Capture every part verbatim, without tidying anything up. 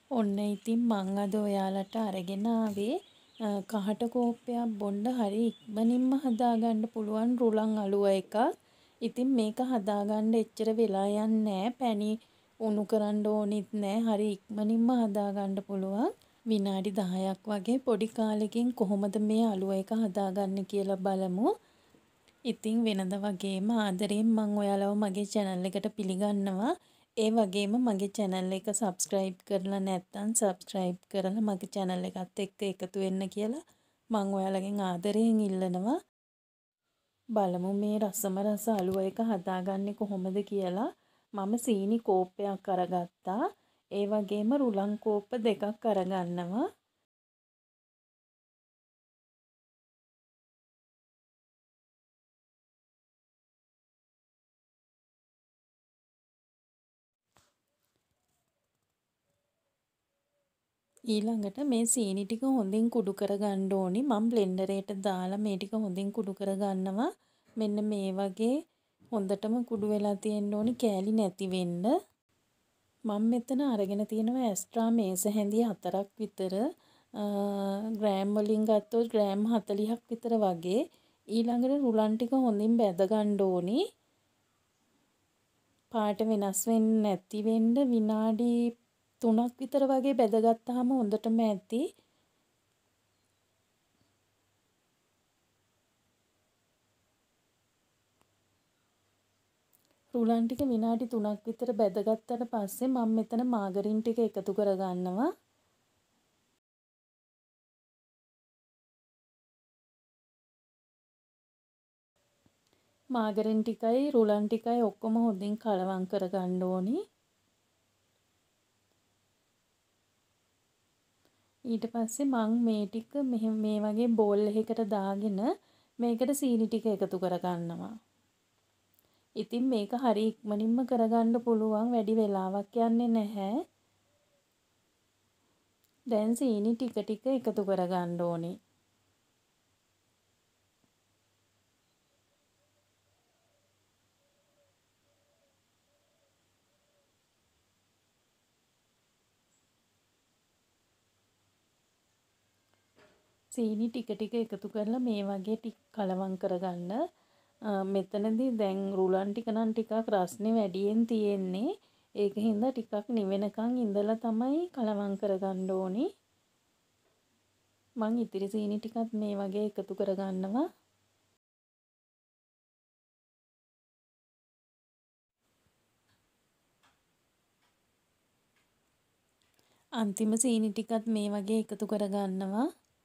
ඔන්න ඉතින් මං අද ඔයාලට අරගෙන ආවේ කහට කෝප්පයක් බොන්න හරි ඉක්මනින්ම හදාගන්න පුළුවන් රුලන් අලුව එකක්. ඉතින් මේක හදාගන්න එච්චර වෙලා යන්නේ නැහැ. පැණි උණු කරන්න ඕනෙත් නැහැ. හරි ඉක්මනින්ම හදාගන්න පුළුවන්. විනාඩි දහයක් වගේ පොඩි කාලෙකින් කොහොමද මේ අලුව එක හදාගන්නේ කියලා බලමු. ඉතින් වෙනද වගේම ආදරයෙන් මම ඔයාලව මගේ channel එකට පිළිගන්නවා. ඒ වගේම මගේ channel එක subscribe කරලා නැත්නම් subscribe කරලා මගේ channel එකත් එක්ක එකතු වෙන්න කියලා මම ඔයාලගෙන් ආදරයෙන් ඉල්ලනවා. බලමු මේ රසම රස අලුව එක හදාගන්නේ කොහොමද කියලා. මම සීනි කෝප්පයක් අරගත්තා. ඒ වගේම රුලන් කෝප්ප දෙකක් අරගන්නවා. ඊළඟට මේ සීනි ටික හොඳින් කුඩු කරගන්න ඕනි. මම බ්ලෙන්ඩරේට දාලා මේ ටික හොඳින් කුඩු කරගන්නවා. මෙන්න මේ වගේ හොඳටම කුඩු වෙලා තියෙන්න ඕනි කෑලි නැති වෙන්න. මම මෙතන අරගෙන තියෙනවා එක්ස්ට්‍රා මේස හැඳි හතරක් විතර. ග්‍රෑම් වලින් ගත්තොත් ග්‍රෑම් හතළිහක් විතර වගේ. ඊළඟට රුලන් ටික හොඳින් බැද ගන්න ඕනි. පාට වෙනස් වෙන්නේ නැති වෙන්න විනාඩි තුනක් විතර වගේ බැදගත්තාම හොඳටම ඇති. රුලන් ටික විනාඩි තුනක් විතර බැදගත්තට පස්සේ මම මෙතන මාගරින් ටික එකතු කරගන්නවා. මාගරින් ටිකයි රුලන් ටිකයි ඔක්කොම හොඳින් කලවම් කරගන්න ඕනි. ඊට පස්සේ මං මේ ටික මේ වගේ බෝල් එකකට දාගෙන මේකට සීනි ටික එකතු කරගන්නවා. ඉතින් මේක හරි ඉක්මනින්ම කරගන්න පුළුවන්, වැඩි වෙලාවක් යන්නේ නැහැ. දැන් සීනි ටික ටික එකතු කරගන්න ඕනේ. සීනි ටික ටික එකතු කරලා මේ වගේ ටික කලවම් කරගන්න. මෙතනදී දැන් රුලන් ටික නම් ටිකක් රස්නේ වැඩියෙන් තියෙන්නේ. ඒක හින්දා ටිකක් නිවෙනකන් ඉඳලා තමයි කලවම් කරගන්න ඕනි. මං ඉතිරි සීනි ටිකත් මේ වගේ එකතු කරගන්නවා. අන්තිම සීනි ටිකත් මේ වගේ එකතු කරගන්නවා.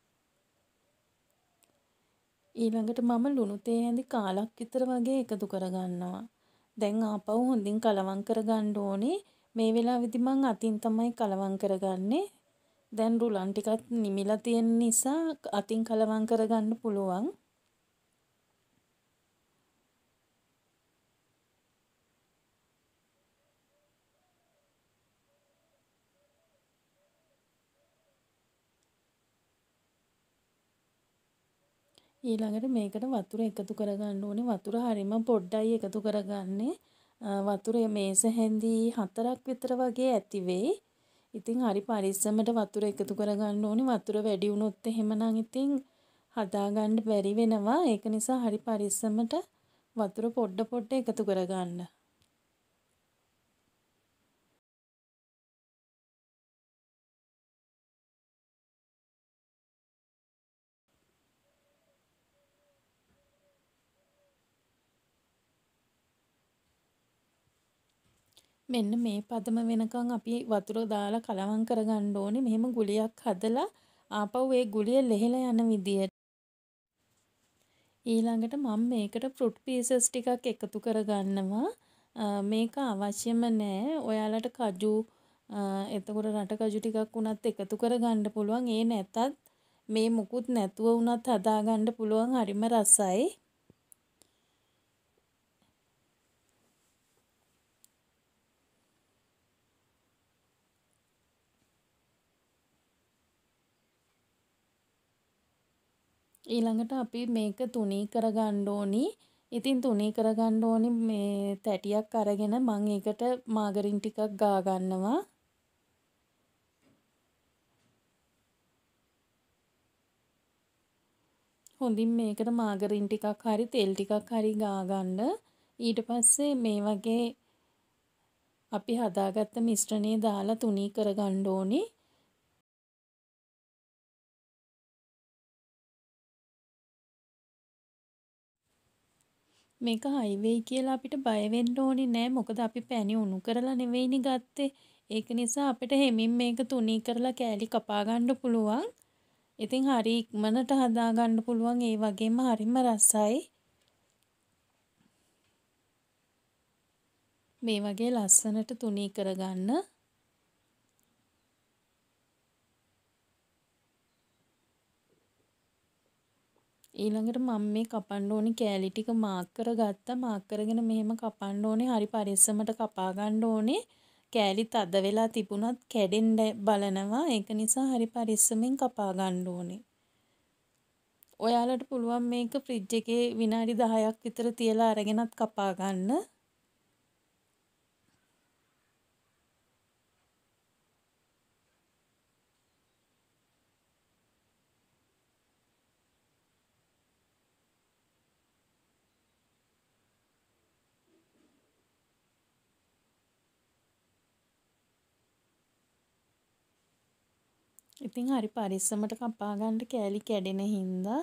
ඊළඟට මම ලුණු තේ ඇඳි කාලක් විතර වගේ එකතු කරගන්නවා. දැන් ආපහු හොඳින් කලවම් කරගන්න ඕනේ. මේ වෙලාවෙදි මං අතින් තමයි කලවම් කරගන්නේ. දැන් රුලන් ටිකත් නිමිලා තියෙන නිසා අතින් කලවම් කරගන්න පුළුවන්. ඊළඟට මේකට වතුර එකතු කරගන්න ඕනේ. වතුර හරිම පොඩ්ඩයි එකතු කරගන්නේ. වතුර මේස හැඳි හතරක් විතර වගේ ඇති වෙයි. ඉතින් හරි පරිස්සමට වතුර එකතු කරගන්න ඕනේ. වතුර වැඩි වුණොත් එහෙමනම් ඉතින් හදාගන්න බැරි වෙනවා. ඒක නිසා හරි පරිස්සමට වතුර පොඩ පොඩ එකතු කරගන්න. මෙන්න මේ පදම වෙනකන් අපි වතුර දාලා කලවම් කරගන්න ඕනේ. මෙහෙම ගුලියක් හදලා ආපහු ඒ ගුලිය ලෙහෙලා යන විදියට. ඊළඟට මම මේකට ෆෘට් පීසස් ටිකක් එකතු කරගන්නවා. මේක අවශ්‍යම නෑ. ඔයාලට කජු එතකොට රට කජු ටිකක් උනත් එකතු කරගන්න පුළුවන්. ඒ නැතත් මේ මුකුත් නැතුව උනත් හදාගන්න පුළුවන්. හරිම රසයි. ඊළඟට අපි මේක තුනී කරගන්න ඕනි. ඉතින් තුනී කරගන්න ඕනි මේ තැටියක් අරගෙන මම ඒකට මාගරින් ටිකක් ගා ගන්නවා. හොඳින් මේකට මාගරින් ටිකක් හරි තෙල් ටිකක් හරි ගා ගන්න. ඊට පස්සේ මේ වගේ අපි හදාගත්ත මිශ්‍රණය දාලා තුනී කරගන්න ඕනේ. මේක හයි වෙයි කියලා අපිට බය වෙන්න ඕනේ නෑ. මොකද අපි පැණි උණු කරලා නෙවෙයිනේ ගත්තේ. ඒක නිසා අපිට හැමින් මේක තුනී කරලා කෑලි කපා ගන්න පුළුවන්. ඉතින් හරි ඉක්මනට හදා ගන්න පුළුවන්. ඒ වගේම හරිම රසයි. මේ වගේ ලස්සනට තුනී කරගන්න. ඊළඟට මම මේ කපන්න ඕනි කෑලි ටික මාක් කරගත්තා. මාක් කරගෙන මෙහෙම කපන්න ඕනේ. හරි පරිස්සමට කපා ගන්න ඕනේ. කෑලි තද වෙලා තිබුණත් කැඩෙන්න බලනවා. ඒක නිසා හරි පරිස්සමෙන් කපා ගන්න ඕනේ. ඔයාලට පුළුවන් මේක ෆ්‍රිජ් එකේ විනාඩි දහයක් විතර තියලා අරගෙනත් කපා ගන්න. ඉතින් හරි පරිස්සමට කපා ගන්න කෑලි කැඩෙන හින්දා.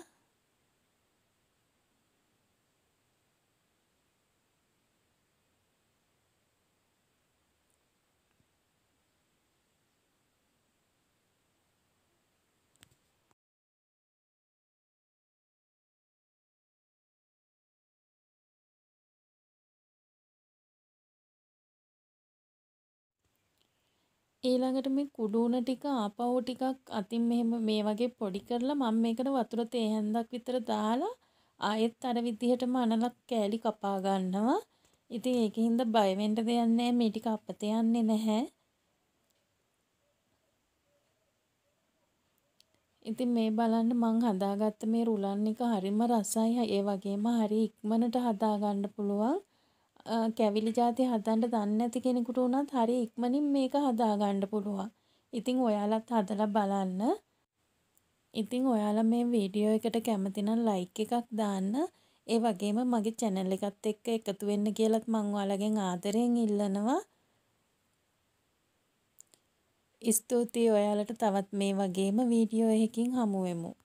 ඊළඟට මේ කුඩු උණ ටික ආපහු ටිකක් අතින් මෙහෙම මේ වගේ පොඩි කරලා මම මේකට වතුර තේ හැන්දක් විතර දාලා ආයෙත් අර විදිහටම අනලක් කෑලි කපා ගන්නවා. ඉතින් ඒකින්ද බය වෙන්න දෙයක් නැහැ. මේ ටික අපත යන්නේ නැහැ. ඉතින් මේ බලන්න මං හදාගත්ත මේ රුලන් එක හරිම රසයි. ඒ වගේම හරි ඉක්මනට හදා ගන්න පුළුවන්. කැවිලි ಜಾති හදන්න දන්නේ නැති කෙනෙකුට උනත් හරි ඉක්මනින් මේක හදා ගන්න පුළුවන්. ඉතින් ඔයාලත් හදලා බලන්න. ඉතින් ඔයාලා මේ වීඩියෝ එකට කැමති නම් ලයික් එකක් දාන්න. ඒ වගේම මගේ channel එකත් එක්ක එකතු වෙන්න කියලාත් මම ඔයාලගෙන් ආදරෙන් ඉල්ලනවා. ස්තුතියි ඔයාලට. තවත් මේ වගේම වීඩියෝ එකකින් හමු වෙමු.